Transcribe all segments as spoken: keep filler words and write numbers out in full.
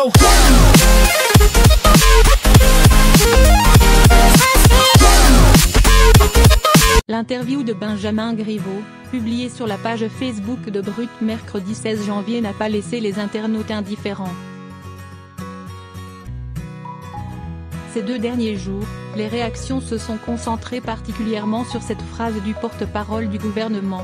go. L'interview de Benjamin Griveaux, publiée sur la page Facebook de Brut mercredi seize janvier, n'a pas laissé les internautes indifférents. Ces deux derniers jours, les réactions se sont concentrées particulièrement sur cette phrase du porte-parole du gouvernement.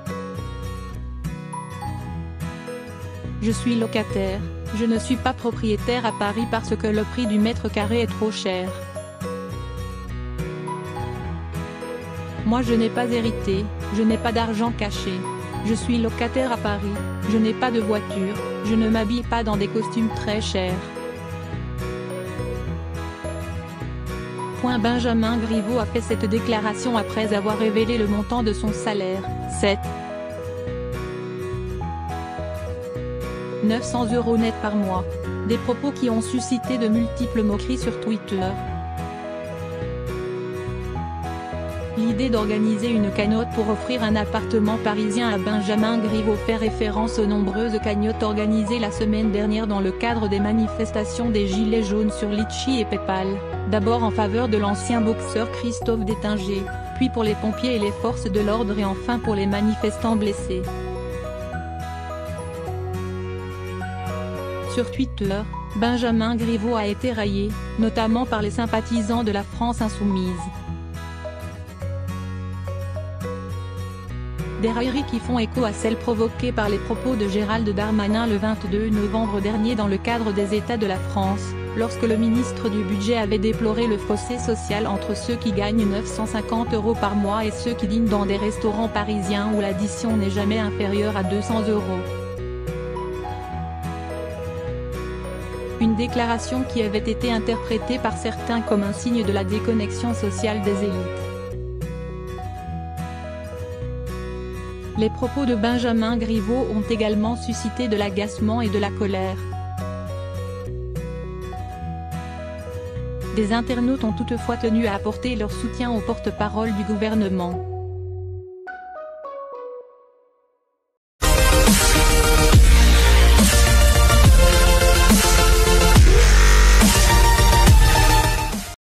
Je suis locataire, je ne suis pas propriétaire à Paris parce que le prix du mètre carré est trop cher. Moi je n'ai pas hérité, je n'ai pas d'argent caché. Je suis locataire à Paris, je n'ai pas de voiture, je ne m'habille pas dans des costumes très chers. Benjamin Griveaux a fait cette déclaration après avoir révélé le montant de son salaire, sept mille neuf cents euros net par mois. Des propos qui ont suscité de multiples moqueries sur Twitter. L'idée d'organiser une cagnotte pour offrir un appartement parisien à Benjamin Griveaux fait référence aux nombreuses cagnottes organisées la semaine dernière dans le cadre des manifestations des Gilets jaunes sur Litchi et Paypal, d'abord en faveur de l'ancien boxeur Christophe Détinger, puis pour les pompiers et les forces de l'ordre et enfin pour les manifestants blessés. Sur Twitter, Benjamin Griveaux a été raillé, notamment par les sympathisants de la France insoumise. Des railleries qui font écho à celles provoquées par les propos de Gérald Darmanin le vingt-deux novembre dernier dans le cadre des États de la France, lorsque le ministre du Budget avait déploré le fossé social entre ceux qui gagnent neuf cent cinquante euros par mois et ceux qui dînent dans des restaurants parisiens où l'addition n'est jamais inférieure à deux cents euros. Une déclaration qui avait été interprétée par certains comme un signe de la déconnexion sociale des élites. Les propos de Benjamin Griveaux ont également suscité de l'agacement et de la colère. Des internautes ont toutefois tenu à apporter leur soutien au porte-parole du gouvernement.